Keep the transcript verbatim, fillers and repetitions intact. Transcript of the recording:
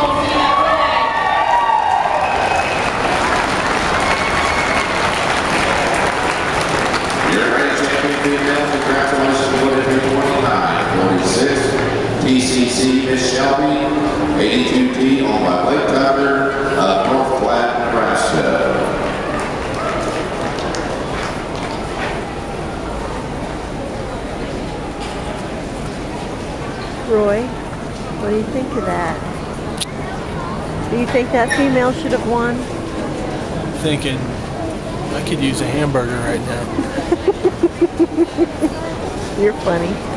Your grand champion female, congratulations, winner twenty-nine forty-six, T C C Miss Shelby, eighty-two T, owned by Blake Tucker of North Platte, Nebraska. Roy, what do you think of that? Do you think that female should have won? Thinking I could use a hamburger right now. You're funny.